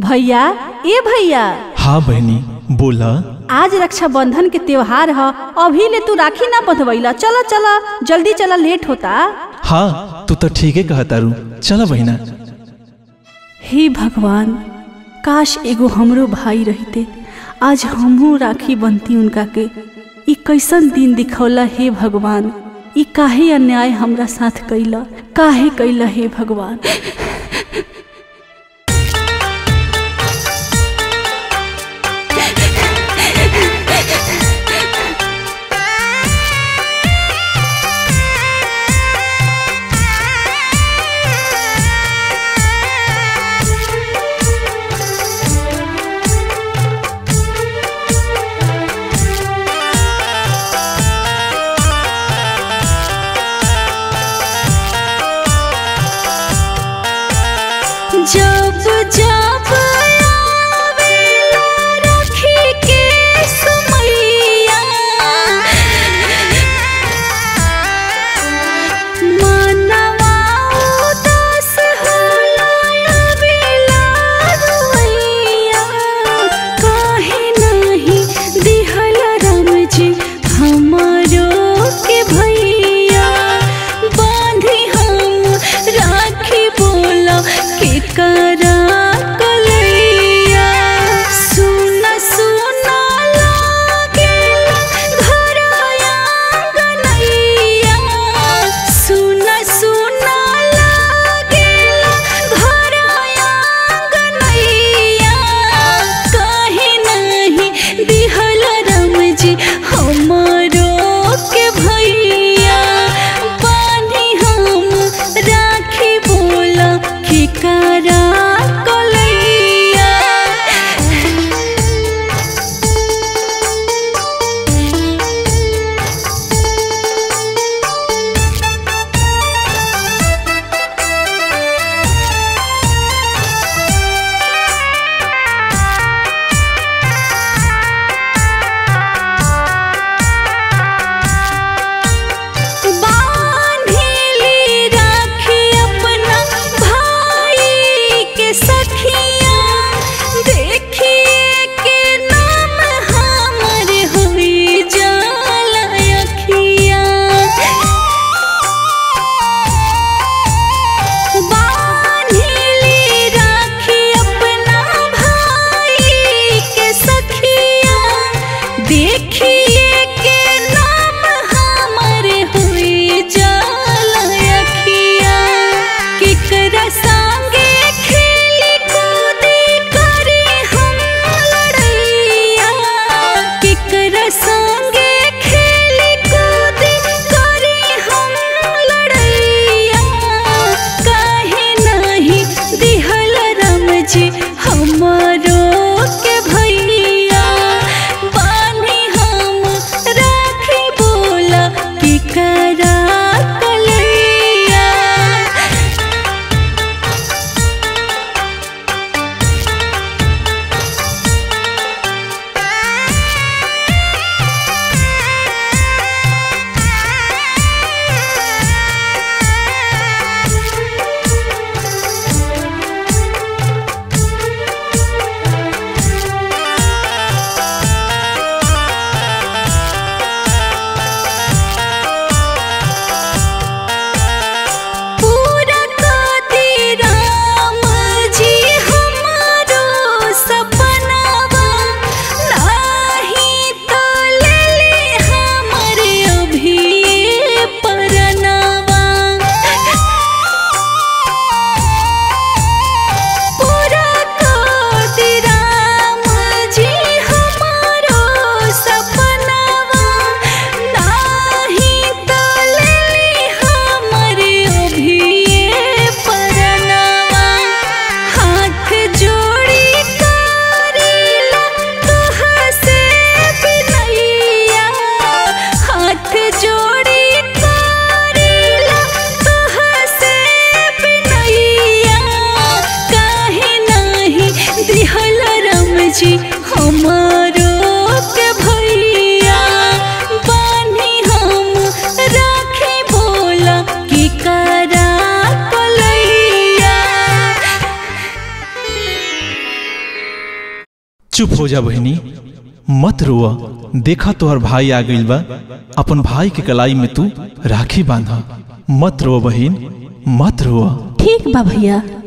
भैया, ए भैया। हाँ बहनी बोला। आज रक्षाबंधन के त्योहार है, अभी ले तू राखी ना बंधवैला। चला चला जल्दी चला, लेट होता। हाँ तू तो ठीक है कहता रू, चला बहना। हे भगवान, काश एगो हमरो भाई रहते, आज हमहू राखी बनती उनका के। ई कैसन दिन दिखौला हे भगवान, ई काहे अन्याय हमरा साथ कैला, काहे कैला हे भगवान। चुप हो जा बहनी, मत रोआ। देखा तोहर भाई आ गइल बा, अपन भाई के कलाई में तू राखी बांधा। मत रो बहन, मत रोआ। ठीक बा भैया।